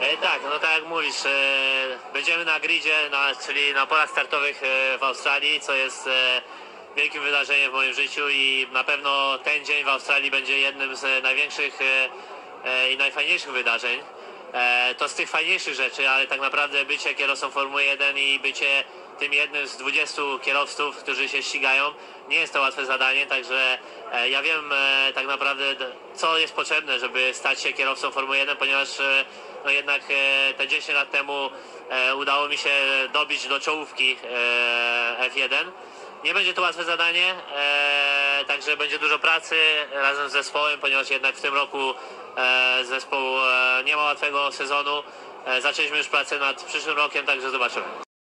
Tak, no tak jak mówisz, będziemy na gridzie, czyli na polach startowych w Australii, co jest wielkim wydarzeniem w moim życiu i na pewno ten dzień w Australii będzie jednym z największych i najfajniejszych wydarzeń. To z tych fajniejszych rzeczy, ale tak naprawdę bycie kierowcą Formuły 1 i bycie tym jednym z 20 kierowców, którzy się ścigają, nie jest to łatwe zadanie, także ja wiem tak naprawdę, co jest potrzebne, żeby stać się kierowcą Formuły 1, ponieważ no jednak te 10 lat temu udało mi się dobić do czołówki F1. Nie będzie to łatwe zadanie, także będzie dużo pracy razem z zespołem, ponieważ jednak w tym roku zespół nie ma łatwego sezonu. Zaczęliśmy już pracę nad przyszłym rokiem, także zobaczymy.